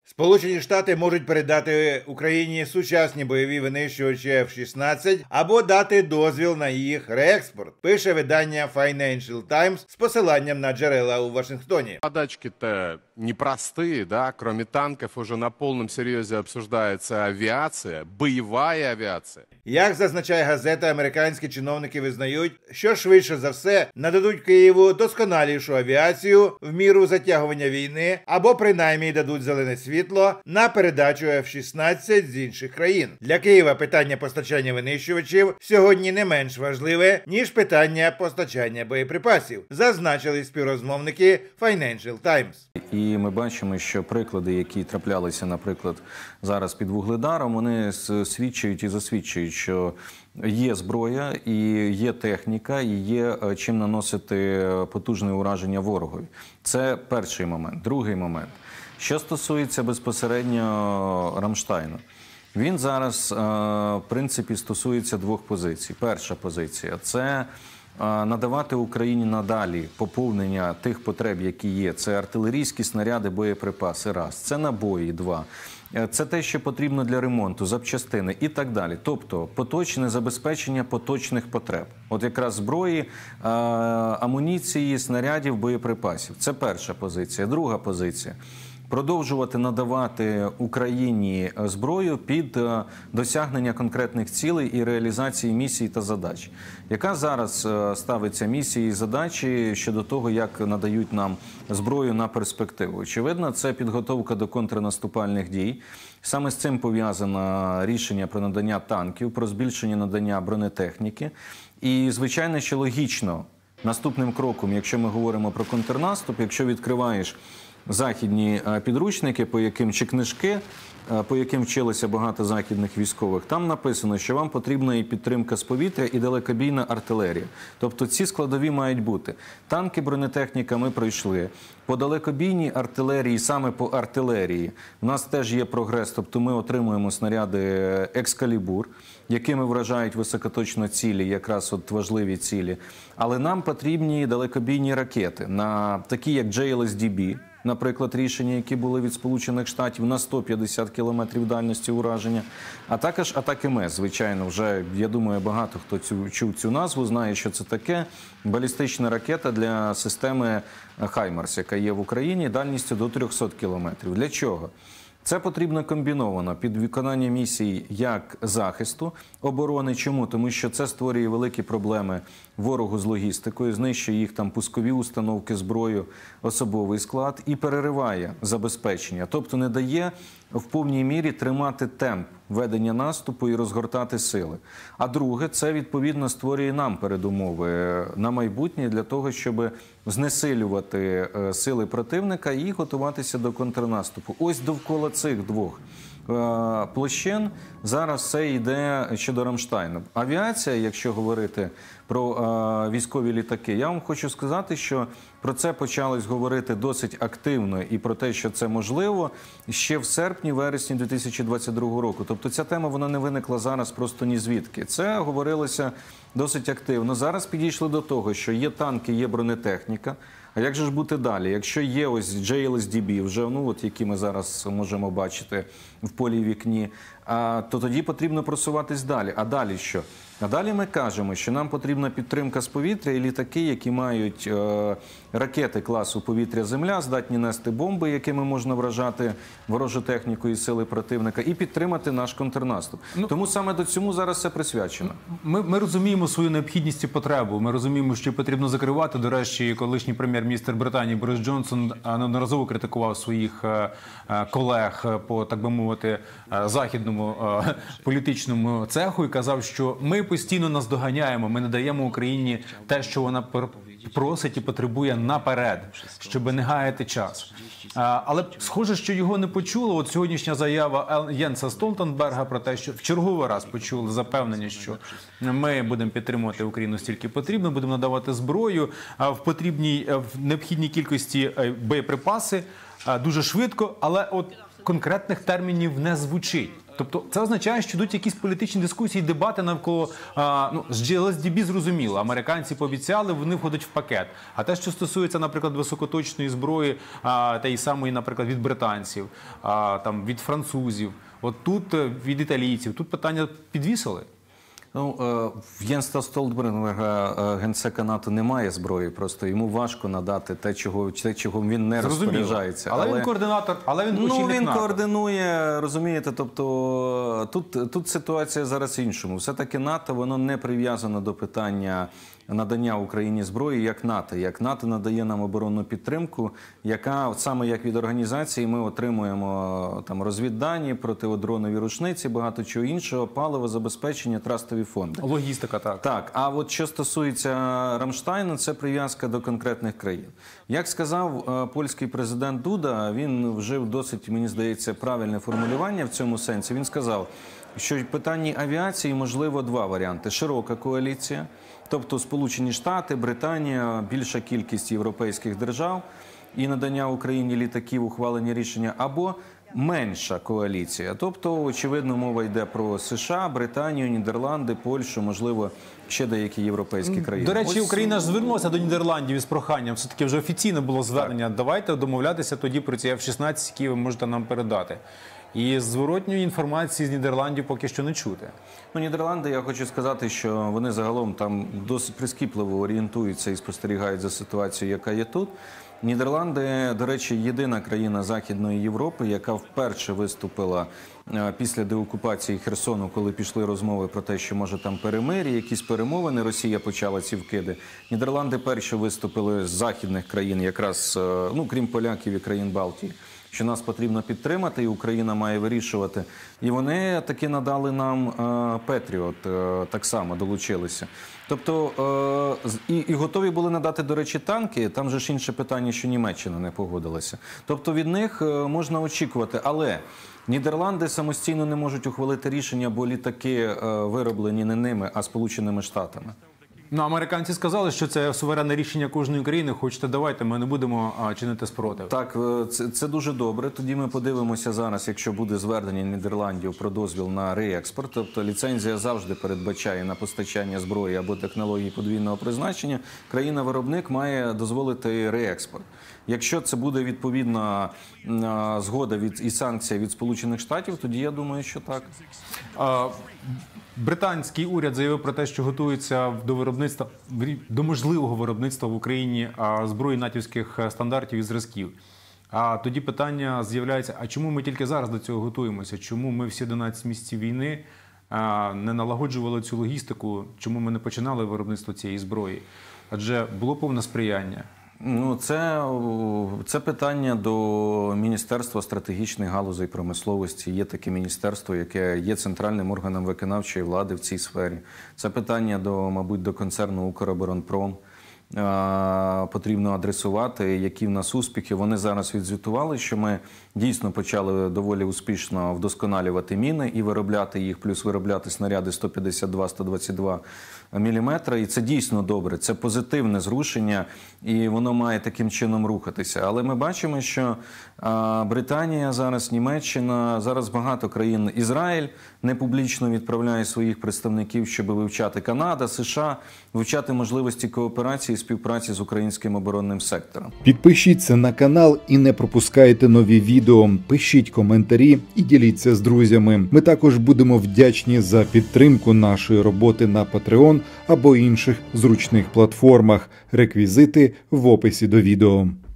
Сполучені Штати можуть передати Україні сучасні бойові винищувачі F-16 або дати дозвіл на їх реекспорт, пише видання Financial Times з посиланням на джерела у Вашингтоні. Задачки-то непростые, да? Кроме танков уже на полном серьезе обсуждается авиация, боевая авиация. Як зазначає газета, американські чиновники визнають, що швидше за все нададуть Києву досконалішу авіацію в міру затягування війни або принаймні дадуть зелене світло на передачу F-16 з інших країн. Для Києва питання постачання винищувачів сьогодні не менш важливе, ніж питання постачання боєприпасів, зазначили співрозмовники Financial Times. І ми бачимо, що приклади, які траплялися, наприклад, зараз під Вугледаром, вони свідчують і засвідчують, що є зброя, і є техніка, і є чим наносити потужне ураження ворогові. Це перший момент. Другий момент. Що стосується безпосередньо Рамштайну. Він зараз, в принципі, стосується двох позицій. Перша позиція – це надавати Україні надалі поповнення тих потреб, які є. Це артилерійські снаряди, боєприпаси, раз. Це набої, два. Це те, що потрібно для ремонту, запчастини і так далі. Тобто поточне забезпечення поточних потреб. От якраз зброї, амуніції, снарядів, боєприпасів. Це перша позиція. Друга позиція – продовжувати надавати Україні зброю під досягнення конкретних цілей і реалізації місій та задач. Яка зараз ставиться місії і задачі щодо того, як надають нам зброю на перспективу? Очевидно, це підготовка до контрнаступальних дій. Саме з цим пов'язано рішення про надання танків, про збільшення надання бронетехніки. І, звичайно, що логічно, наступним кроком, якщо ми говоримо про контрнаступ, якщо відкриваєш західні підручники, по яким чи книжки, по яким вчилися багато західних військових, там написано, що вам потрібна і підтримка з повітря, і далекобійна артилерія. Тобто ці складові мають бути. Танки, бронетехніка ми пройшли. По далекобійній артилерії, саме по артилерії, в нас теж є прогрес, тобто ми отримуємо снаряди «Екскалібур», якими вражають високоточно цілі, якраз от важливі цілі. Але нам потрібні далекобійні ракети, такі як JLSDB, наприклад, рішення, які були від Сполучених Штатів на 150 кілометрів дальності ураження, а також атаки-МС. Звичайно, вже, я думаю, багато хто чув цю назву, знає, що це таке. Балістична ракета для системи «Хаймарс», яка є в Україні, дальністю до 300 кілометрів. Для чого? Це потрібно комбіновано під виконання місій як захисту, оборони. Чому? Тому що це створює великі проблеми ворогу з логістикою, знищує їх там пускові установки, зброю, особовий склад і перериває забезпечення. Тобто не дає в повній мірі тримати темп ведення наступу і розгортати сили. А друге, це відповідно створює нам передумови на майбутнє для того, щоб знесилювати сили противника і готуватися до контрнаступу. Ось довкола цих двох площин зараз все йде щодо Рамштайну. Авіація, якщо говорити про військові літаки, я вам хочу сказати, що про це почалось говорити досить активно і про те, що це можливо, ще в серпні-вересні 2022 року. Тобто ця тема, вона не виникла зараз просто ні звідки. Це говорилося досить активно. Зараз підійшли до того, що є танки, є бронетехніка. А як же ж бути далі? Якщо є ось JLSDB, вже, які ми зараз можемо бачити в полі вікні, то тоді потрібно просуватись далі. А далі що? А далі ми кажемо, що нам потрібна підтримка з повітря і літаки, які мають ракети класу повітря-земля, здатні нести бомби, якими можна вражати ворожу техніку і сили противника, і підтримати наш контрнаступ. Тому саме до цьому зараз все присвячено. Ми розуміємо свою необхідність і потребу. Ми розуміємо, що потрібно закривати. До речі, колишній прем'єр-міністр Британії Борис Джонсон неодноразово критикував своїх колег по, так би мовити, західному політичному цеху і казав, що ми постійно наздоганяємо, ми не даємо Україні те, що вона просить і потребує наперед, щоб не гаяти час. Але схоже, що його не почули. От сьогоднішня заява Єнса Столтенберга про те, що в черговий раз почули запевнення, що ми будемо підтримувати Україну стільки потрібно, будемо надавати зброю в необхідній кількості боєприпаси дуже швидко, але от конкретних термінів не звучить. Тобто це означає, що йдуть якісь політичні дискусії, дебати навколо, з GLSDB зрозуміло, американці пообіцяли, вони входять в пакет. А те, що стосується, наприклад, високоточної зброї, тієї самої, наприклад, від британців, там, від французів, от тут від італійців, тут питання підвісили. Ну, в Єнса Столтенберга, генсека НАТО, немає зброї, просто йому важко надати те, чого він не розпоряджається. Але він координатор, але він очільник він НАТО. координує, розумієте, тобто тут ситуація зараз іншому. Все-таки НАТО, воно не прив'язано до питання надання Україні зброї як НАТО. Як НАТО надає нам оборонну підтримку, яка, саме як від організації, ми отримуємо там розвіддані, протидронові рушниці, багато чого іншого, паливо, забезпечення, трастові фонди. Логістика, так. Так, а от що стосується Рамштайну, це прив'язка до конкретних країн. Як сказав польський президент Дуда, він вжив досить, мені здається, правильне формулювання в цьому сенсі. Він сказав, що в питанні авіації можливо два варіанти. Широка коаліція, тобто Сполучені Штати, Британія, більша кількість європейських держав і надання Україні літаків, ухвалення рішення, або менша коаліція. Тобто, очевидно, мова йде про США, Британію, Нідерланди, Польщу, можливо, ще деякі європейські країни. До речі, Україна ж звернулася до Нідерландів із проханням, все-таки вже офіційно було звернення, давайте домовлятися тоді про ці F-16, які ви можете нам передати. І зворотньої інформації з Нідерландів поки що не чути. Ну, Нідерланди, я хочу сказати, що вони загалом там досить прискіпливо орієнтуються і спостерігають за ситуацією, яка є тут. Нідерланди, до речі, єдина країна Західної Європи, яка вперше виступила після деокупації Херсону, коли пішли розмови про те, що може там перемир'я, якісь перемовини, Росія почала ці вкиди. Нідерланди перші виступили з західних країн, якраз, крім поляків і країн Балтії, що нас потрібно підтримати, і Україна має вирішувати. І вони таки надали нам Петріот, так само долучилися. Тобто, і готові були надати, до речі, танки, там же ж інше питання, що Німеччина не погодилася. Тобто від них можна очікувати, але Нідерланди самостійно не можуть ухвалити рішення, бо літаки вироблені не ними, а Сполученими Штатами. Ну, американці сказали, що це суверенне рішення кожної країни. Хочете, давайте, ми не будемо чинити спротив. Так, це дуже добре. Тоді ми подивимося зараз, якщо буде звернення Нідерландів про дозвіл на реекспорт. Тобто ліцензія завжди передбачає на постачання зброї або технологій подвійного призначення. Країна-виробник має дозволити реекспорт. Якщо це буде відповідна згода і санкція від Сполучених Штатів, тоді я думаю, що так. Британський уряд заявив про те, що готується до можливого виробництва в Україні зброї натівських стандартів і зразків. А тоді питання з'являється, а чому ми тільки зараз до цього готуємося? Чому ми всі 11 місяців війни не налагоджували цю логістику? Чому ми не починали виробництво цієї зброї? Адже було повне сприяння. Ну, це питання до Міністерства стратегічних галузей промисловості. Є таке міністерство, яке є центральним органом виконавчої влади в цій сфері. Це питання, мабуть, до концерну «Укроборонпром». Потрібно адресувати, які в нас успіхи. Вони зараз відзвітували, що ми дійсно почали доволі успішно вдосконалювати міни і виробляти їх, плюс виробляти снаряди 152-122 мм. І це дійсно добре, це позитивне зрушення, і воно має таким чином рухатися. Але ми бачимо, що Британія зараз, Німеччина, зараз багато країн, Ізраїль не публічно відправляє своїх представників, щоб вивчати, Канада, США, вивчати можливості кооперації і співпраці з українським оборонним сектором. Підпишіться на канал і не пропускайте нові відео. Пишіть коментарі і діліться з друзями. Ми також будемо вдячні за підтримку нашої роботи на Patreon або інших зручних платформах. Реквізити в описі до відео.